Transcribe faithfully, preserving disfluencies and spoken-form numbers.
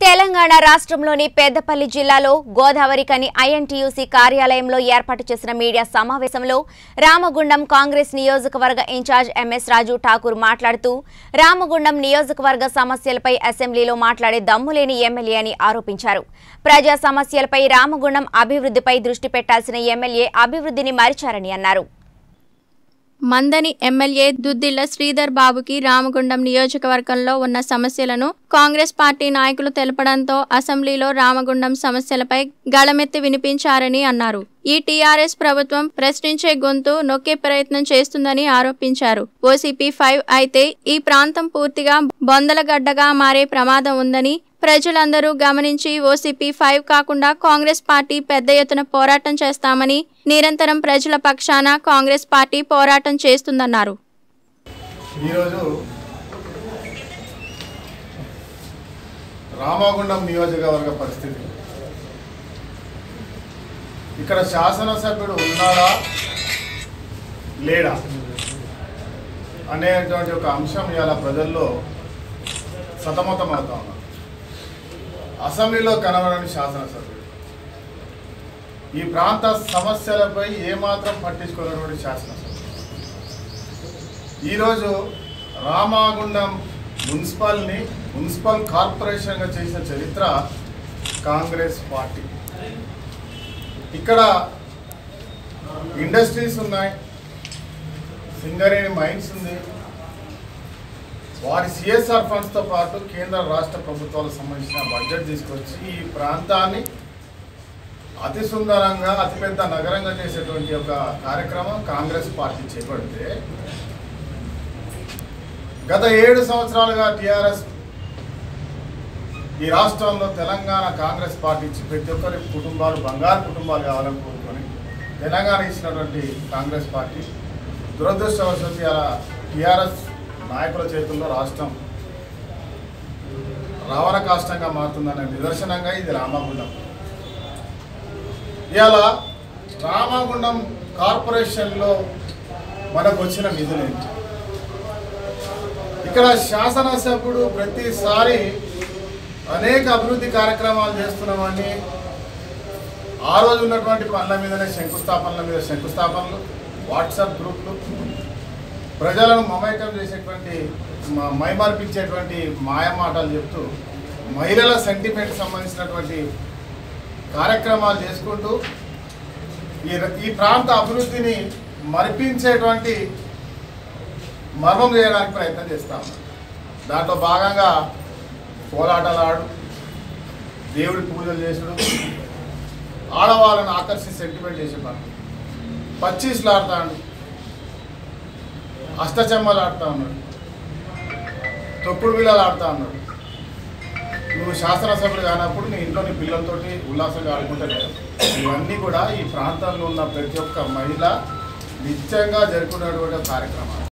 తెలంగాణ రాష్ట్రంలోని పెద్దపల్లి జిల్లాలో గోదావరికని ఐఎన్టీయూసీ కార్యాలయంలో ఏర్పాటు చేసిన మీడియా సమావేశంలో రామగుండం కాంగ్రెస్ నియోజకవర్గ ఇన్ఛార్జ్ ఎంఎస్ రాజు ఠాకూర్ మాట్లాడుతూ రామగుండం నియోజకవర్గ సమస్యలపై అసెంబ్లీలో మాట్లాడే దమ్ములేని ఎమ్మెల్యే అని ఆరోపించారు. ప్రజా సమస్యలపై రామగుండం అభివృద్ధిపై దృష్టి పెట్టాల్సిన ఎమ్మెల్యే అభివృద్ధిని మరిచారని అన్నారు. మందని ఎమ్మెల్యే దుద్దిళ్ల శ్రీధర్ బాబుకి రామగుండం నియోజకవర్గంలో ఉన్న సమస్యలను కాంగ్రెస్ పార్టీ నాయకులు తెలపడంతో అసెంబ్లీలో రామగుండం సమస్యలపై గళమెత్తి వినిపించారని అన్నారు. ఈ టీఆర్ఎస్ ప్రభుత్వం ప్రశ్నించే గొంతు నొక్కే ప్రయత్నం చేస్తుందని ఆరోపించారు. ఓసీపీ ఫైవ్ అయితే ఈ ప్రాంతం పూర్తిగా బొందలగడ్డగా మారే ప్రమాదం ఉందని ప్రజలందరూ గమనించి ఓసీపీ ఫైవ్ కాకుండా కాంగ్రెస్ పార్టీ పెద్ద ఎత్తున పోరాటం చేస్తామని, నిరంతరం ప్రజల పక్షాన కాంగ్రెస్ పార్టీ పోరాటం చేస్తుందన్నారు. ఈరోజు రామగుండం నియోజకవర్గ పరిస్థితి, ఇక్కడ శాసనసభ్యుడు ఉన్నాడా లేడా అనేటువంటి ఒక అంశం ఇవాళ ప్రజల్లో సతమతం అవుతా ఉన్నారు. అసెంబ్లీలో కనబడని శాసనసభ్యుడు, ఈ ప్రాంత సమస్యలపై ఏమాత్రం పట్టించుకున్నటువంటి శాసనసభ్యుడు ఈరోజు రామగుండం మున్సిపల్ని మున్సిపల్ కార్పొరేషన్గా చేసిన చరిత్ర కాంగ్రెస్ పార్టీ. ఇక్కడ ఇండస్ట్రీస్ ఉన్నాయి, సింగరేణి మైన్స్ ఉంది, వారి సిఎస్ఆర్ ఫండ్స్తో పాటు కేంద్ర రాష్ట్ర ప్రభుత్వాలకు సంబంధించిన బడ్జెట్ తీసుకొచ్చి ఈ ప్రాంతాన్ని అతి సుందరంగా అతిపెద్ద నగరంగా చేసేటువంటి ఒక కార్యక్రమం కాంగ్రెస్ పార్టీ చేపడితే, గత ఏడు సంవత్సరాలుగా టీఆర్ఎస్ ఈ రాష్ట్రంలో తెలంగాణ కాంగ్రెస్ పార్టీ ఇచ్చి ప్రతి ఒక్కరి కుటుంబాలు బంగారు కుటుంబాలు కావాలని కోరుకొని తెలంగాణ ఇచ్చినటువంటి కాంగ్రెస్ పార్టీ దురదృష్టవశాత్తు ఇలా టీఆర్ఎస్ నాయకుల చేతుల్లో రాష్ట్రం రావణ కాష్టంగా మారుతుందనే నిదర్శనంగా ఇది రామగుండం. ఇలా రామగుండం కార్పొరేషన్లో మనకు వచ్చిన నిధులేంటి? ఇక్కడ శాసనసభ్యుడు ప్రతిసారి అనేక అభివృద్ధి కార్యక్రమాలు చేస్తున్నామని ఆ రోజు ఉన్నటువంటి పనుల మీదనే శంకుస్థాపనల మీద శంకుస్థాపనలు, వాట్సాప్ గ్రూప్లు, ప్రజలను మమైకం చేసేటువంటి మైమర్పించేటువంటి మాయమాటలు చెప్తూ మహిళల సెంటిమెంట్ సంబంధించినటువంటి కార్యక్రమాలు చేసుకుంటూ ఈ ఈ ప్రాంత అభివృద్ధిని మరిపించేటువంటి మర్మం చేయడానికి ప్రయత్నం చేస్తాం. దాంట్లో భాగంగా కోలాటలు ఆడు, దేవుడి పూజలు చేసుడు, ఆడవాళ్ళను ఆకర్షించి సెంటిమెంట్ చేసే పని, పచ్చీసులు ఆడతాడు, అష్టచెమ్మలు ఆడుతూ ఉన్నాడు, తొక్కుడు బిళ్ళలు ఆడుతూ ఉన్నాడు. నువ్వు శాసనసభ్యుడు కానప్పుడు నీ ఇంట్లో నీ పిల్లలతోటి ఉల్లాసంగా ఆడుకుంటే లేదు. ఇవన్నీ కూడా ఈ ప్రాంతంలో ఉన్న ప్రతి ఒక్క మహిళ నిత్యంగా జరుపుకునేటువంటి కార్యక్రమాలు.